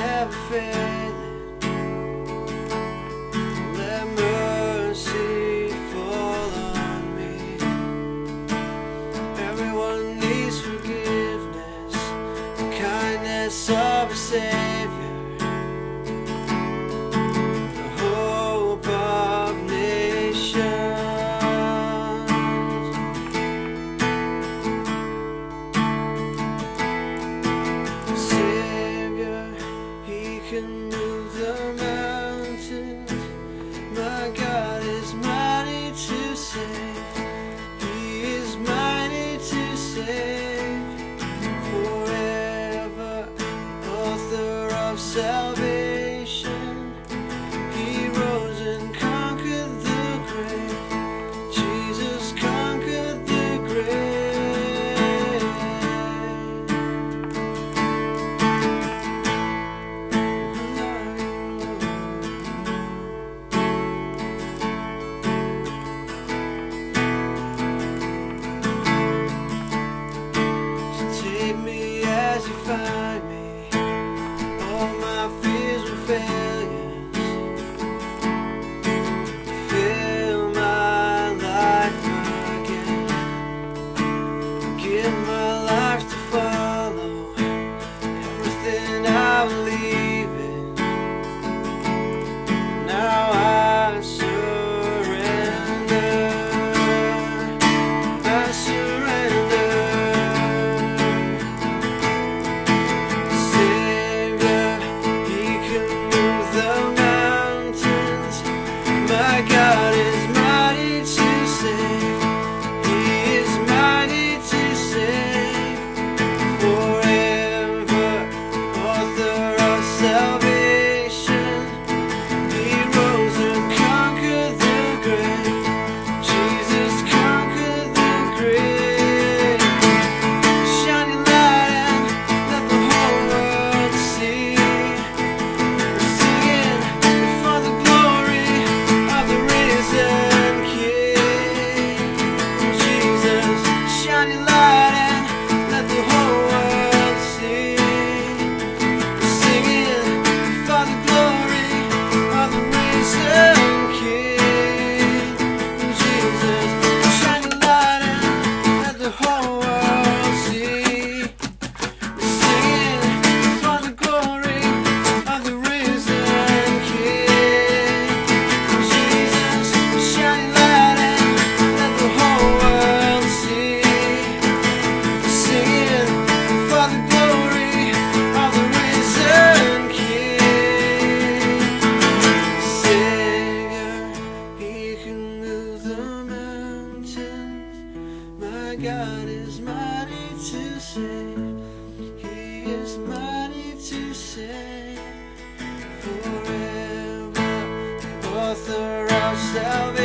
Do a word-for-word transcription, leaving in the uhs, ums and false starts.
never failing. Let mercy fall on me. Everyone needs forgiveness, the kindness of a Savior, the hope of nations. Savior, He can move the mountains. My God is mighty to save. He is mighty to save forever. Author of salvation, He rose and conquered the grave. Jesus conquered the grave. Take me as you find me. All my fears will failures. Fill my life again. Give my life to follow. Everything I believe in. Now I surrender. I surrender. My God is mighty to save. He is mighty to save forever. Author of salvation, He rose and conquered the grave. Jesus conquered the grave. Shine your light and let the whole world see. Singing for the glory of the risen King. Jesus, shine your light and let the whole world see. Singing for the glory of the risen King. Jesus, shine your light and let the whole world see. Singing for the glory of the risen King. Jesus, shine your light and let the whole world see. Singing for the glory of the risen King. Savior, He can move the mountains. My God is mighty to save. He is mighty to save forever. The author of salvation.